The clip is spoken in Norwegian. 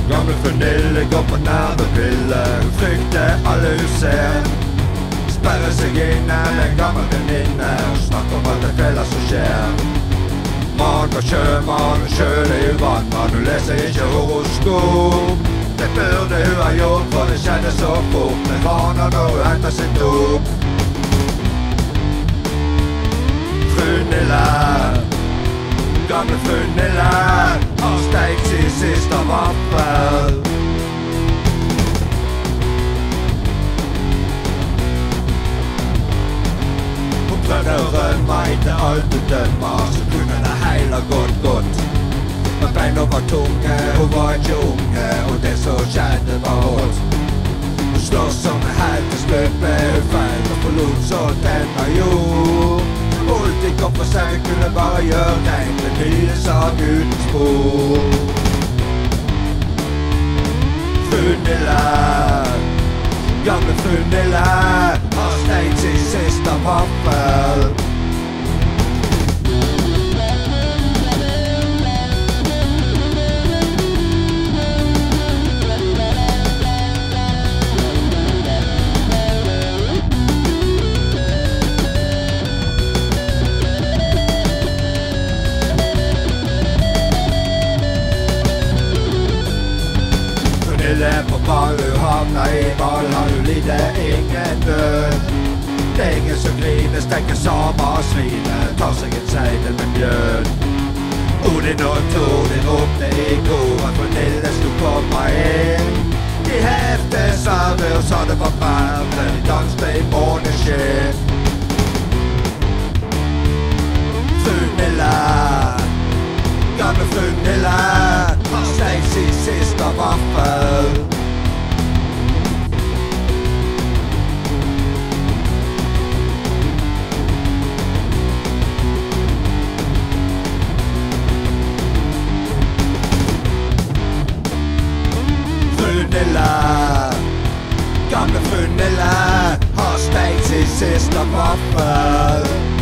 Gamle Fru Nille går på nervepille. Hun frykter alle hun ser. Sperrer seg inne med en gammel venninne og snakker om alt det fjellet som skjer. Mann og sjømann, sjøl er uvannmann. Hun leser ikke horoskop. Det burde hun ha gjort, for det skjedde så fort. Med rana når hun hentet sitt dop. Fru Nille, gamle Fru Nille, har steikt sin siste vaffel. Hun prøvde å rømme etter alt du dømmer, så kunne det hele gått godt. Men beina var tunge, hun var ikke unge, og det som skjedde var rått. Hun slåss som en helt til slutt ble hun feil, og forlot så denne jord. Holdt ikke opp for seg, kunne bare gjøre rent en nye sak uten spor. Fru Nille, gamle Fru Nille, har steikt sin siste vaffel. På ball, hun havner i ball, har hun lider ingen død. Det er ingen som griner, stekker samer og sviner, tar seg en seidel med bjørn. Odin og Tordin ropte i kor at Fru Nille skulle komme inn. De hefte serve og sa det var verre, de danste i måneskinn. Fru Nille, gamle Fru Nille, har steikt sin siste vaffel. Fru Nille, gamle Fru Nille, har steikt sin siste vaffel.